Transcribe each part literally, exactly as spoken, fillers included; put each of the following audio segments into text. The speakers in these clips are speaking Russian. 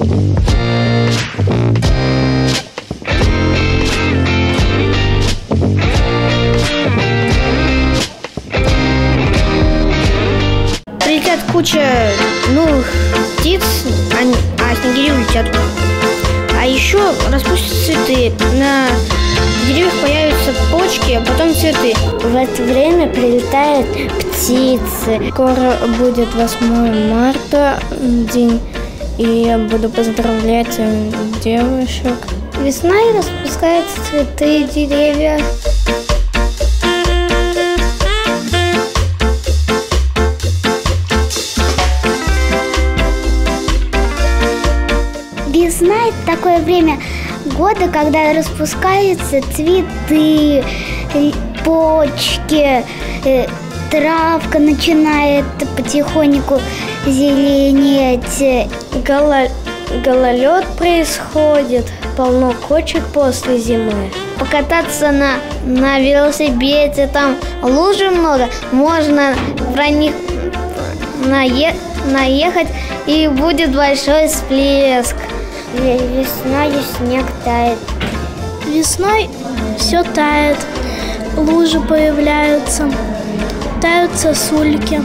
Прилетят куча новых птиц, а снегири улетят. А еще распустятся цветы, на деревьях появятся почки, а потом цветы. В это время прилетают птицы. Скоро будет восьмое марта день, и я буду поздравлять девушек. Весной распускаются цветы, деревья. Весна – это такое время года, когда распускаются цветы, почки, травка начинает потихоньку зеленеть. Голо... Гололед происходит, полно кочек после зимы. Покататься на, на велосипеде, там лужи много, можно про них нае... наехать, и будет большой всплеск. Весной снег тает. Весной все тает, лужи появляются, тают сосульки.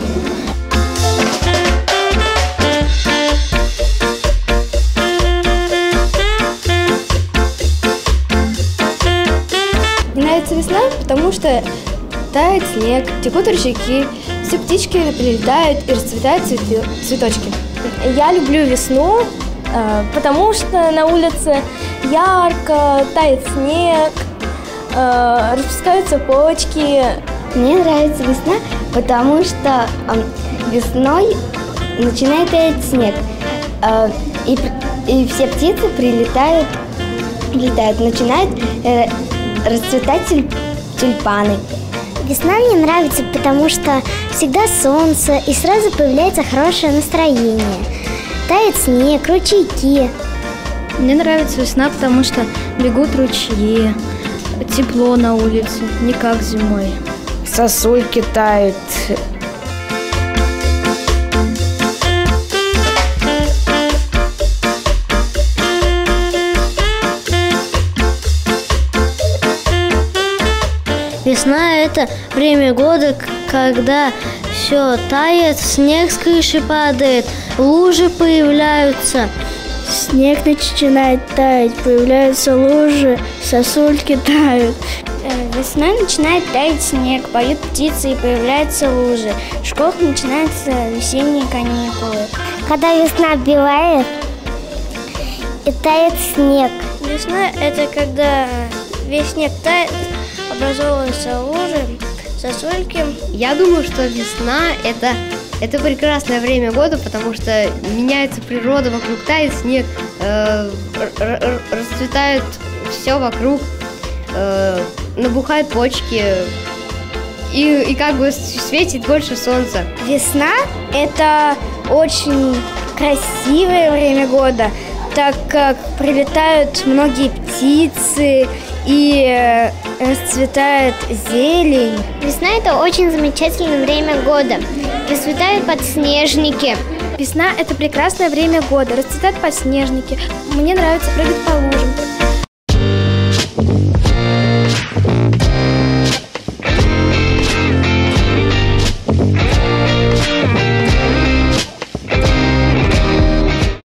Мне нравится весна, потому что тает снег, текут ручейки, все птички прилетают и расцветают цвети, цветочки. Я люблю весну, потому что на улице ярко, тает снег, распускаются почки. Мне нравится весна, потому что весной начинает таять снег, и, и все птицы прилетают, прилетают, начинают расцветать тюльпаны. Весна мне нравится, потому что всегда солнце, и сразу появляется хорошее настроение. Тает снег, ручейки. Мне нравится весна, потому что бегут ручьи, тепло на улице, не как зимой. Сосульки тают. Весна – это время года, когда все тает, снег с крыши падает, лужи появляются. Снег начинает таять, появляются лужи, сосульки тают. Весной начинает таять снег, поют птицы и появляются лужи. В школах начинаются весенние каникулы. Когда весна белает и тает снег. Весна – это когда весь снег тает, образовываются лужи, сосульки. Я думаю, что весна – это, это прекрасное время года, потому что меняется природа, вокруг тает снег, э, расцветает все вокруг, э, набухают почки, и, и как бы светит больше солнца. Весна – это очень красивое время года, так как прилетают многие птицы и расцветает зелень. Весна – это очень замечательное время года. Расцветают подснежники. Весна – это прекрасное время года. Расцветают подснежники. Мне нравится прыгать по лужам.